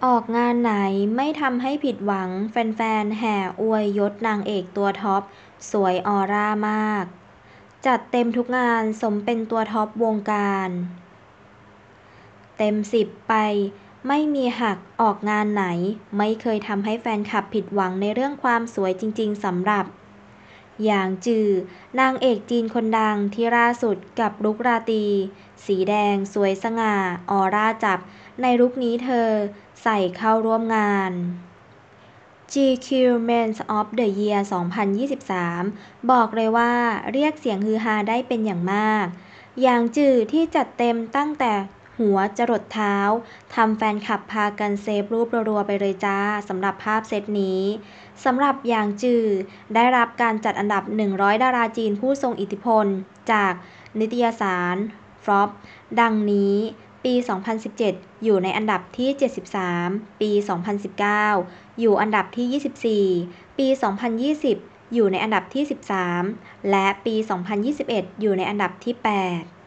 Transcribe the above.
ออกงานไหนไม่ทำให้ผิดหวังแฟนๆแห่อวยยศนางเอกตัวท็อปสวยออร่ามากจัดเต็มทุกงานสมเป็นตัวท็อปวงการเต็ม10ไปไม่มีหักออกงานไหนไม่เคยทำให้แฟนคลับผิดหวังในเรื่องความสวยจริงๆสำหรับหยางจือนางเอกจีนคนดังที่ล่าสุดกับลุคราตรีสีแดงสวยสง่าออร่าจับในลุคนี้เธอใส่เข้าร่วมงาน GQ Men of the Year 2023บอกเลยว่าเรียกเสียงฮือฮาได้เป็นอย่างมากหยางจือที่จัดเต็มตั้งแต่หัวจรดเท้าทำแฟนคลับพากันเซฟรูปรัวๆไปเลยจ้าสำหรับภาพเซตนี้สำหรับหยางจือได้รับการจัดอันดับ100ดาราจีนผู้ทรงอิทธิพลจากนิตยสาร Forbes ดังนี้ปี 2017 อยู่ในอันดับที่ 73 ปี 2019 อยู่อันดับที่ 24 ปี 2020 อยู่ในอันดับที่ 13 และปี 2021 อยู่ในอันดับที่ 8